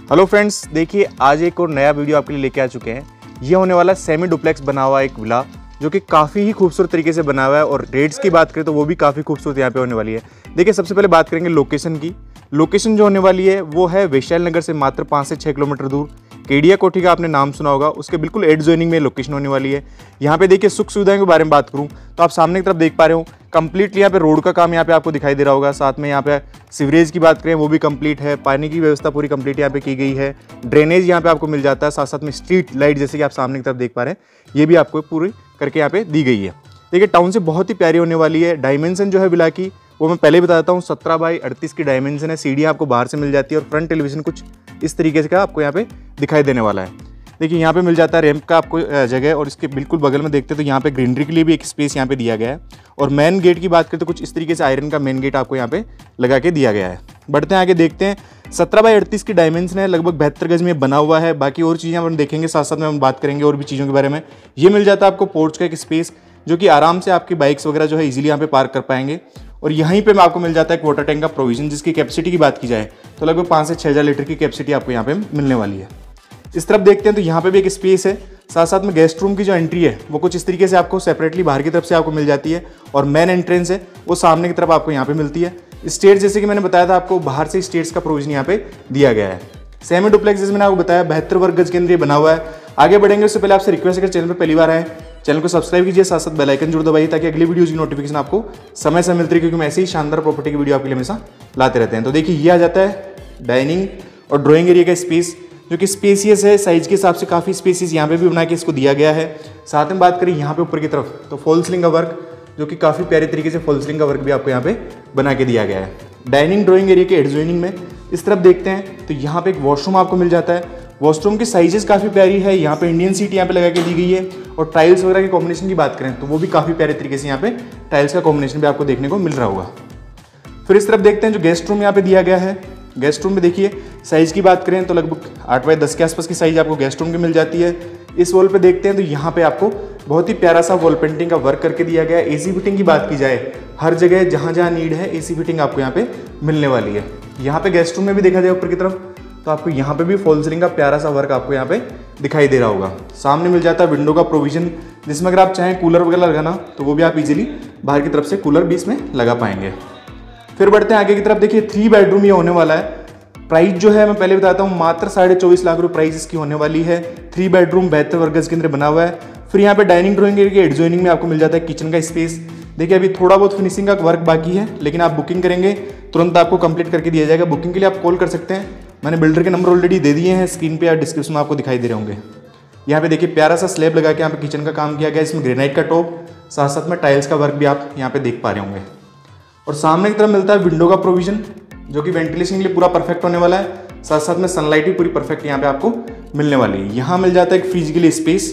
Hello friends, देखिए आज एक और नया वीडियो आपके लिए लेके आ चुके हैं। ये होने वाला सेमी डुप्लेक्स बना हुआ एक विला जो कि काफ़ी ही खूबसूरत तरीके से बना हुआ है और रेट्स की बात करें तो वो भी काफ़ी खूबसूरत यहाँ पे होने वाली है। देखिए सबसे पहले बात करेंगे लोकेशन की। लोकेशन जो होने वाली है वो है वैशाली नगर से मात्र 5 से 6 किलोमीटर दूर। केडिया कोठी का आपने नाम सुना होगा, उसके बिल्कुल एड जोइनिंग में लोकेशन होने वाली है। यहाँ पे देखिए सुख सुविधाओं के बारे में बात करूँ तो आप सामने की तरफ देख पा रहे हो कंप्लीटली यहाँ पे रोड का काम यहाँ पे आपको दिखाई दे रहा होगा। साथ में यहाँ पे सीवरेज की बात करें वो भी कंप्लीट है, पानी की व्यवस्था पूरी कंप्लीट यहाँ पे की गई है, ड्रेनेज यहाँ पे आपको मिल जाता है। साथ साथ में स्ट्रीट लाइट जैसे कि आप सामने की तरफ देख पा रहे हैं ये भी आपको पूरी करके यहाँ पे दी गई है। देखिए टाउन से बहुत ही प्यारी होने वाली है। डायमेंशन जो है विला की वो मैं पहले बता देता हूँ, 17 बाई 38 की डायमेंशन है। सीढ़ी आपको बाहर से मिल जाती है और फ्रंट टेलीविजन कुछ इस तरीके से का आपको यहाँ पे दिखाई देने वाला है। देखिए यहाँ पे मिल जाता है रैंप का आपको जगह और इसके बिल्कुल बगल में देखते हैं तो यहाँ पे ग्रीनरी के लिए भी एक स्पेस यहाँ पे दिया गया है। और मेन गेट की बात करें तो कुछ इस तरीके से आयरन का मेन गेट आपको यहाँ पे लगा के दिया गया है। बढ़ते हैं आगे, देखते हैं 17 बाई 38 की डायमेंशन है, लगभग 72 गज में बना हुआ है। बाकी और चीज़ें हम देखेंगे, साथ साथ में हम बात करेंगे और भी चीज़ों के बारे में। ये मिल जाता है आपको पोर्च का एक स्पेस जो कि आराम से आपकी बाइक्स वगैरह जो है इजीली यहाँ पे पार्क कर पाएंगे। और यहीं पे आपको मिल जाता है एक वाटर टैंक का प्रोविजन जिसकी कैपेसिटी की बात की जाए तो लगभग 5 से 6 हज़ार लीटर की कैपेसिटी आपको यहाँ पे मिलने वाली है। इस तरफ देखते हैं तो यहाँ पे भी एक स्पेस है। साथ साथ में गेस्ट रूम की जो एंट्री है वो कुछ इस तरीके से आपको सेपरेटली बाहर की तरफ से आपको मिल जाती है और मेन एंट्रेंस है वो सामने की तरफ आपको यहाँ पे मिलती है। स्टेयर्स जैसे कि मैंने बताया था आपको बाहर से स्टेयर्स का प्रोविजन यहाँ पे दिया गया है। सेमी डुप्लेक्स जैसे मैंने आपको बताया 72 वर्ग गज के अंदर ये बना हुआ है। आगे बढ़ेंगे उससे पहले आपसे रिक्वेस्ट है कि चैनल पर पहली बार आए चैनल को सब्सक्राइब कीजिए, साथ साथ बेल आइकन जरूर दबाइए ताकि अगली वीडियोज़ की नोटिफिकेशन आपको समय से मिलती है, क्योंकि मैं ऐसे ही शानदार प्रॉपर्टी की वीडियो आपके लिए हमेशा लाते रहते हैं। तो देखिए ये आ जाता है डाइनिंग और ड्राइंग एरिया का स्पेस जो कि स्पेसियस है, साइज के हिसाब से काफ़ी स्पेसियस यहाँ पे भी बना के इसको दिया गया है। साथ में बात करें यहाँ पे ऊपर की तरफ तो फॉल सीलिंग का वर्क जो कि काफ़ी प्यारे तरीके से फॉल सीलिंग का वर्क भी आपको यहाँ पे बना के दिया गया है। डाइनिंग ड्राइंग एरिया के एड जोइनिंग में इस तरफ देखते हैं तो यहाँ पे एक वॉशरूम आपको मिल जाता है। वॉशरूम की साइजेस काफ़ी प्यारी है, यहाँ पे इंडियन सीट यहाँ पे लगा के दी गई है। और टाइल्स वगैरह के कॉम्बिनेशन की बात करें तो वो भी काफ़ी प्यारे तरीके से यहाँ पे टाइल्स का कॉम्बिनेशन भी आपको देखने को मिल रहा होगा। फिर इस तरफ देखते हैं जो गेस्ट रूम यहाँ पे दिया गया है। गेस्ट रूम में देखिए साइज़ की बात करें तो लगभग 8 बाई 10 के आसपास की साइज़ आपको गेस्ट रूम की मिल जाती है। इस वॉल पे देखते हैं तो यहाँ पे आपको बहुत ही प्यारा सा वॉल पेंटिंग का वर्क करके दिया गया है। एसी फिटिंग की बात की जाए हर जगह जहाँ जहाँ नीड है एसी फिटिंग आपको यहाँ पे मिलने वाली है। यहाँ पे गेस्ट रूम में भी देखा जाए ऊपर की तरफ तो आपको यहाँ पे भी फॉल सीलिंग का प्यारा सा वर्क आपको यहाँ पे दिखाई दे रहा होगा। सामने मिल जाता है विंडो का प्रोविजन जिसमें अगर आप चाहें कूलर वगैरह लगाना तो वो भी आप इजीली बाहर की तरफ से कूलर भी इसमें लगा पाएंगे। फिर बढ़ते हैं आगे की तरफ, देखिए 3 बेडरूम ये होने वाला है। प्राइस जो है मैं पहले बताता हूँ मात्र 24.5 लाख रुपये प्राइस इसकी होने वाली है। 3 बेडरूम 72 वर्ग गज के अंदर बना हुआ है। फिर यहाँ पे डाइनिंग ड्राइंग एरिया के एड जोइनिंग में आपको मिल जाता है किचन का स्पेस। देखिए अभी थोड़ा बहुत फिनिशिंग का वर्क बाकी है लेकिन आप बुकिंग करेंगे तुरंत आपको कंप्लीट करके दिया जाएगा। बुकिंग के लिए आप कॉल कर सकते हैं, मैंने बिल्डर के नंबर ऑलरेडी दे दिए हैं स्क्रीन पे या डिस्क्रिप्शन में आपको दिखाई दे रहे होंगे। यहाँ पे देखिए प्यारा सा स्लैब लगा के यहाँ पे किचन का काम किया गया, इसमें ग्रेनाइट का टॉप, साथ साथ में टाइल्स का वर्क भी आप यहाँ पे देख पा रहे होंगे। और सामने की तरफ मिलता है विंडो का प्रोविजन जो कि वेंटिलेशन के लिए पूरा परफेक्ट होने वाला है। साथ साथ में सनलाइट भी पूरी परफेक्ट यहाँ पे आपको मिलने वाली है। यहाँ मिल जाता है एक फ्रिज के लिए स्पेस।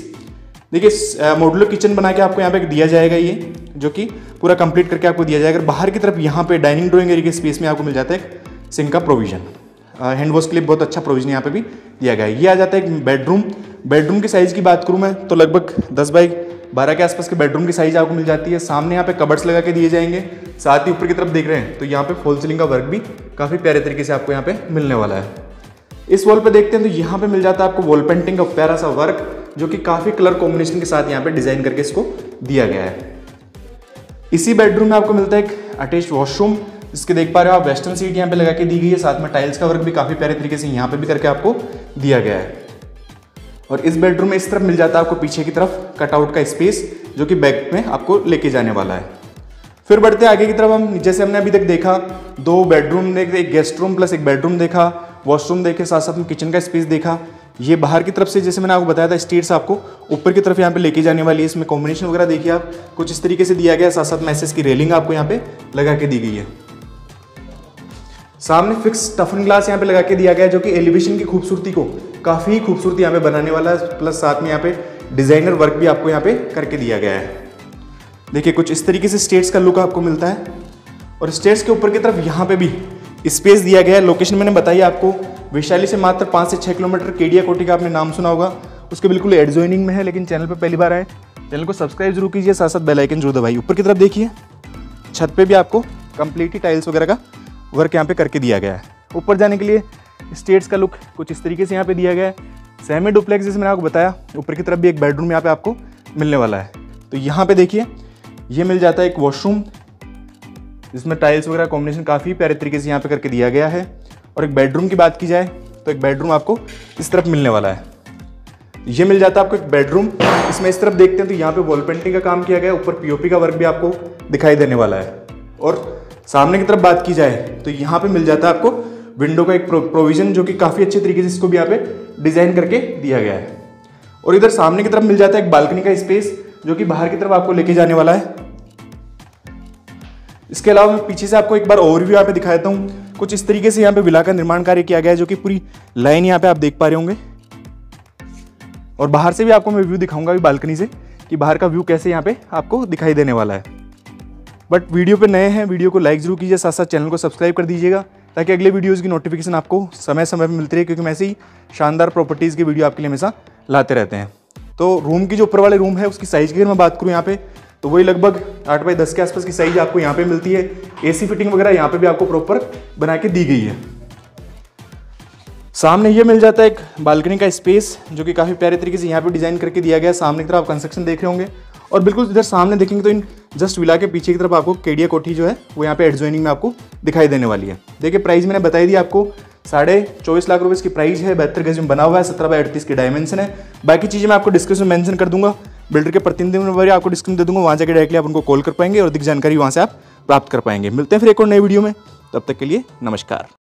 देखिए मॉड्यूलर किचन बना के आपको यहाँ पे दिया जाएगा ये जो कि पूरा कंप्लीट करके आपको दिया जाएगा। बाहर की तरफ यहाँ पे डाइनिंग ड्राइंग एरिया के स्पेस में आपको मिल जाता है एक सिंक का प्रोविजन। हैंड वॉश के लिए बहुत अच्छा प्रोविजन यहाँ पे भी दिया गया है। ये आ जाता है एक बेडरूम। बेडरूम की साइज़ की बात करूँ मैं तो लगभग 10 बाई 12 के आसपास के बेडरूम की साइज़ आपको मिल जाती है। सामने यहाँ पे कबर्ड्स लगा के दिए जाएंगे। साथ ही ऊपर की तरफ देख रहे हैं तो यहाँ पे फॉल सीलिंग का वर्क भी काफ़ी प्यारे तरीके से आपको यहाँ पे मिलने वाला है। इस वॉल पे देखते हैं तो यहाँ पे मिल जाता है आपको वॉल पेंटिंग का प्यारा सा वर्क जो कि काफ़ी कलर कॉम्बिनेशन के साथ यहाँ पे डिज़ाइन करके इसको दिया गया है। इसी बेडरूम में आपको मिलता है एक अटैच वॉशरूम जिसके देख पा रहे हो आप वेस्टर्न सीट यहाँ पे लगा के दी गई है। साथ में टाइल्स का वर्क भी काफ़ी प्यारे तरीके से यहाँ पे भी करके आपको दिया गया है। और इस बेडरूम में इस तरफ मिल जाता है आपको पीछे की तरफ कटआउट का स्पेस जो कि बैक में आपको लेके जाने वाला है। फिर बढ़ते आगे की तरफ, हम जैसे हमने अभी तक देखा 2 बेडरूम देखे, एक गेस्ट रूम प्लस एक बेडरूम देखा, वॉशरूम देखे, साथ साथ में किचन का स्पेस देखा। ये बाहर की तरफ से जैसे मैंने आपको बताया था स्टेयर्स आपको ऊपर की तरफ यहाँ पे लेके जाने वाली है। इसमें कॉम्बिनेशन वगैरह देखिए आप कुछ इस तरीके से दिया गया है। साथ साथ मैसेज की रेलिंग आपको यहाँ पे लगा के दी गई है। सामने फिक्स टफन ग्लास यहाँ पे लगा के दिया गया है जो कि एलिवेशन की खूबसूरती को काफ़ी खूबसूरती यहाँ पे बनाने वाला है। प्लस साथ में यहाँ पे डिजाइनर वर्क भी आपको यहाँ पे करके दिया गया है। देखिए कुछ इस तरीके से स्टेयर्स का लुक आपको मिलता है। और स्टेयर्स के ऊपर की तरफ यहाँ पे भी स्पेस दिया गया है। लोकेशन मैंने बताई आपको वैशाली से मात्र 5 से 6 किलोमीटर। केडिया कोठी का आपने नाम सुना होगा, उसके बिल्कुल एड जोइनिंग में है। लेकिन चैनल पर पहली बार आए चैनल को सब्सक्राइब जरूर कीजिए, साथ साथ बेल आइकन जरूर दबाइए। ऊपर की तरफ देखिए छत पे भी आपको कंप्लीटली टाइल्स वगैरह का वर्क यहाँ पे करके दिया गया है। ऊपर जाने के लिए स्टेट्स का लुक कुछ इस तरीके से यहाँ पे दिया गया है। सेमी डुप्लेक्स जैसे मैंने आपको बताया, ऊपर की तरफ भी एक बेडरूम यहाँ पे आपको मिलने वाला है। तो यहाँ पे देखिए ये मिल जाता है एक वॉशरूम, जिसमें टाइल्स वगैरह कॉम्बिनेशन काफ़ी प्यारे तरीके से यहाँ पे करके दिया गया है। और एक बेडरूम की बात की जाए तो एक बेडरूम आपको इस तरफ मिलने वाला है। ये मिल जाता है आपको एक बेडरूम। इसमें इस तरफ देखते हैं तो यहाँ पे वॉल पेंटिंग का काम किया गया है, ऊपर पीओपी का वर्क भी आपको दिखाई देने वाला है। और सामने की तरफ बात की जाए तो यहाँ पे मिल जाता है आपको विंडो का एक प्रोविजन, जो कि काफ़ी अच्छे तरीके से इसको भी यहाँ पे डिज़ाइन करके दिया गया है। और इधर सामने की तरफ मिल जाता है एक बालकनी का स्पेस, जो कि बाहर की तरफ आपको लेके जाने वाला है। इसके अलावा मैं पीछे से आपको एक बार ओवरव्यू यहाँ पे दिखा देता हूँ। कुछ इस तरीके से यहाँ पे विला का निर्माण कार्य किया गया है, जो कि पूरी लाइन यहाँ पे आप देख पा रहे होंगे। और बाहर से भी आपको मैं व्यू दिखाऊंगा अभी बालकनी से, कि बाहर का व्यू कैसे यहाँ पे आपको दिखाई देने वाला है। बट वीडियो पे नए हैं, वीडियो को लाइक जरूर कीजिए, साथ साथ चैनल को सब्सक्राइब कर दीजिएगा, ताकि अगले वीडियोज़ की नोटिफिकेशन आपको समय समय पर मिलती रहे, क्योंकि मैं ऐसे ही शानदार प्रॉपर्टीज़ की वीडियो आपके लिए हमेशा लाते रहते हैं। तो रूम की जो ऊपर वाले रूम है उसकी साइज़ की अगर मैं बात करूँ यहाँ पे, तो वही लगभग 8 बाई 10 के आसपास की साइज आपको यहाँ पे मिलती है। एसी फिटिंग वगैरह यहाँ पे भी आपको प्रॉपर बना के दी गई है। सामने ये मिल जाता है एक बालकनी का स्पेस, जो कि काफ़ी प्यारे तरीके से यहाँ पे डिज़ाइन करके दिया गया है। सामने की तरफ आप कंस्ट्रक्शन देख रहे होंगे, और बिल्कुल इधर सामने देखेंगे तो इन जस्ट विला के पीछे की तरफ आपको केडिया कोठी जो है वो यहाँ पे एडजॉइनिंग में आपको दिखाई देने वाली है। देखिए प्राइस मैंने बताई दी आपको, 24.5 लाख रुपए इसकी प्राइस है। 72 गज में बना हुआ है, 17 बाई 38 की डायमेंशन है। बाकी चीज़ें मैं आपको डिस्क्रिप्शन में मेंशन कर दूंगा, बिल्डर के प्रतिनिधि नंबर आपको डिस्क्रिप्शन दे दूंगा, वहाँ जाकर डायरेक्टली आप उनको कॉल कर पाएंगे और अधिक जानकारी वहाँ से आप प्राप्त कर पाएंगे। मिलते हैं फिर एक और नई वीडियो में, तब तक के लिए नमस्कार।